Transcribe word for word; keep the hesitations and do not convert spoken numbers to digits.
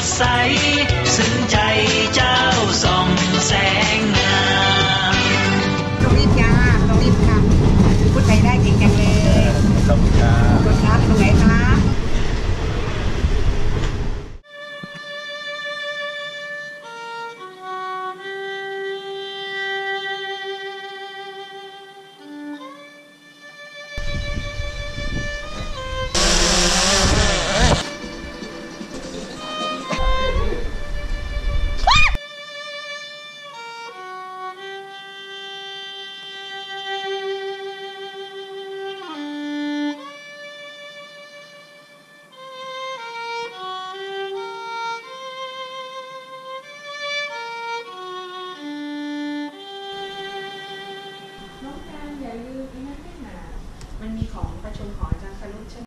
ดใสซึ้งใจเจ้าส่องแสงงามต้องรีบจ้าต้องรีบค่ะพูดไทยได้เก่งจังเลยขอบคุณครับขอบคุณครับตรงไหนครับน้องการอย่าลืมไอ้นั่นขึ้นมามันมีของประชุมของอาจารย์สรุปใช่ไหม